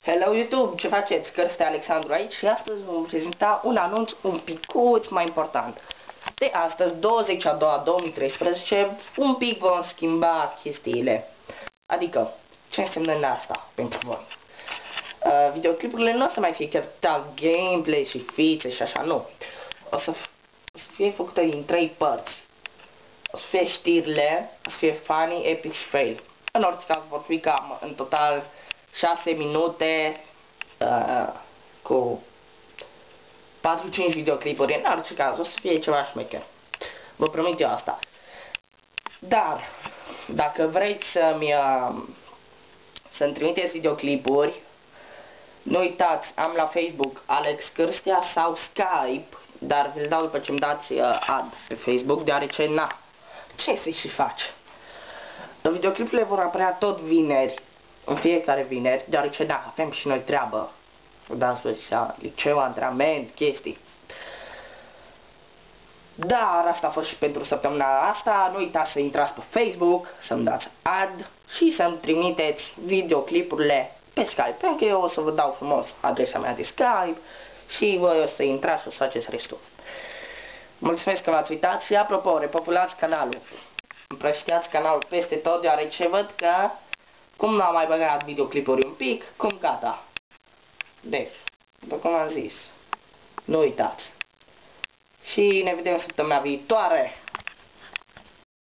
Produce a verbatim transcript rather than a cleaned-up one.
Hello YouTube, ce faceți? Cărste Alexandru aici și astăzi vom prezenta un anunț un picuț mai important. De astăzi, douăzeci a doua două mii treisprezece, un pic vom schimba chestiile. Adică, ce înseamnă asta pentru voi? Uh, videoclipurile nu o să mai fie chiar tal gameplay și fițe și așa, nu. O să, o să fie făcute din trei părți. O să fie știrile, o să fie funny, epic și fail. În orice caz vor fi cam în total șase minute uh, cu patru cinci videoclipuri. În orice caz o să fie ceva șmecher. Vă promit eu asta. Dar dacă vreți să-mi uh, să-mi trimiteți videoclipuri, nu uitați, am la Facebook Alex Cârstea sau Skype, dar vi-l dau după ce-mi dați uh, ad pe Facebook, deoarece na, ce să-i și faci? Videoclipurile vor apărea tot vineri, în fiecare vineri, deoarece da, avem și noi treabă. Dați voi seama, liceu, antrenament, chestii. Dar asta a fost și pentru săptămâna asta. Nu uitați să intrați pe Facebook, să-mi dați ad și să-mi trimiteți videoclipurile pe Skype, pentru că eu o să vă dau frumos adresa mea de Skype și voi o să intrați și o să faceți restul. Mulțumesc că v-ați uitat și apropo, repopulați canalul. Împrășteați canalul peste tot, deoarece văd că cum n-am mai băgat videoclipuri un pic, cum gata. Deci, după cum am zis, nu uitați. Și ne vedem săptămâna viitoare.